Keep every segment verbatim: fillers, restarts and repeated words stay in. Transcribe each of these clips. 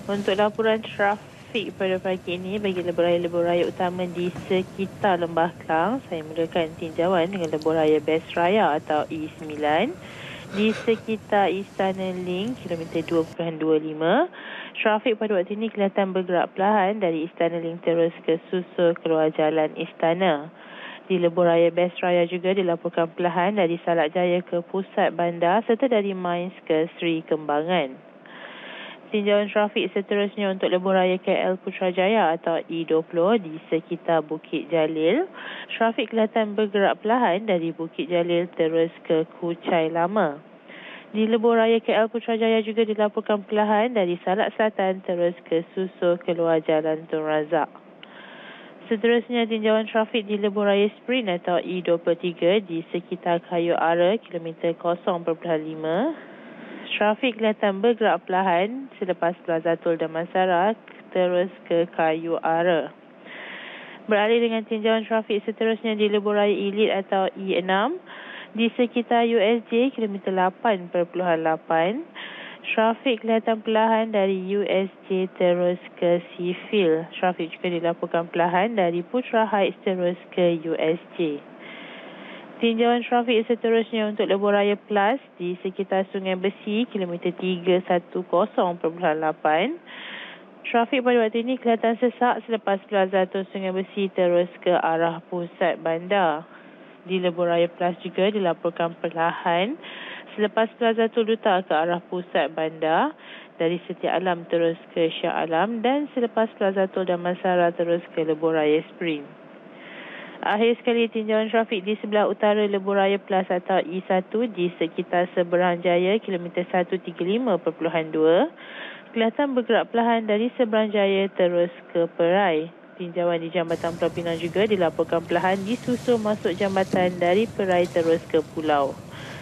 Untuk laporan trafik pada pagi ini bagi lebuh raya-lebuh raya utama di sekitar Lembah Kelang, saya mulakan tinjauan dengan lebuh raya Best Raya atau E sembilan di sekitar Istana Link kilometer dua perpuluhan dua lima. Trafik pada waktu ini kelihatan bergerak perlahan dari Istana Link terus ke susul keluar jalan Istana. Di lebuh raya Best Raya juga dilaporkan perlahan dari Salak Jaya ke pusat bandar serta dari Mines ke Seri Kembangan. Tinjauan trafik seterusnya untuk lebuh raya K L Putrajaya atau E dua puluh di sekitar Bukit Jalil. Trafik kelihatan bergerak perlahan dari Bukit Jalil terus ke Kuchai Lama. Di lebuh raya K L Putrajaya juga dilaporkan perlahan dari Salak Selatan terus ke susul keluar Jalan Tun Razak. Seterusnya tinjauan trafik di lebuh raya Sprint atau E dua puluh tiga di sekitar Kayu Ara kilometer kosong perpuluhan lima. Trafik kelihatan bergerak perlahan selepas Plaza Tol Damansara terus ke Kayu Ara. Beralih dengan tinjauan trafik seterusnya di lebuh raya Elite atau E enam di sekitar U S J kilometer lapan perpuluhan lapan. Trafik kelihatan perlahan dari U S J terus ke Seafield. Trafik juga dilaporkan perlahan dari Putra Heights terus ke U S J. Tinjauan trafik seterusnya untuk lebuh raya Plus di sekitar Sungai Besi kilometer tiga ratus sepuluh perpuluhan lapan. Trafik pada waktu ini kelihatan sesak selepas Plaza Tol Sungai Besi terus ke arah pusat bandar. Di lebuh raya Plus juga dilaporkan perlahan selepas Plaza Tol Duta ke arah pusat bandar dari Setia Alam terus ke Shah Alam dan selepas Plaza Tol Damansara terus ke lebuh raya Sprint. Akhir sekali tinjauan trafik di sebelah utara lebuh raya Plus atau E satu di sekitar Seberang Jaya kilometer seratus tiga puluh lima perpuluhan dua. Kelihatan bergerak perlahan dari Seberang Jaya terus ke Perai. Tinjauan di Jambatan Pulau Pinang juga dilaporkan perlahan disusul masuk jambatan dari Perai terus ke Pulau.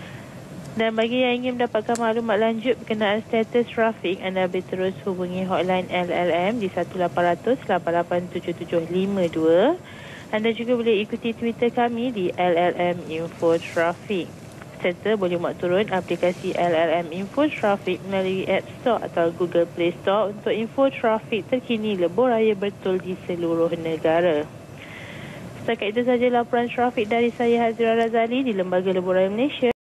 Dan bagi yang ingin mendapatkan maklumat lanjut berkenaan status trafik, anda boleh terus hubungi hotline L L M di satu lapan kosong kosong lapan lapan tujuh tujuh lima dua. Anda juga boleh ikuti Twitter kami di L L M Info Trafik. Serta boleh muat turun aplikasi L L M Info Trafik melalui App Store atau Google Play Store untuk info trafik terkini lebuh raya betul di seluruh negara. Setakat itu sahaja laporan trafik dari saya Hazira Razali di Lembaga Lebuh Raya Malaysia.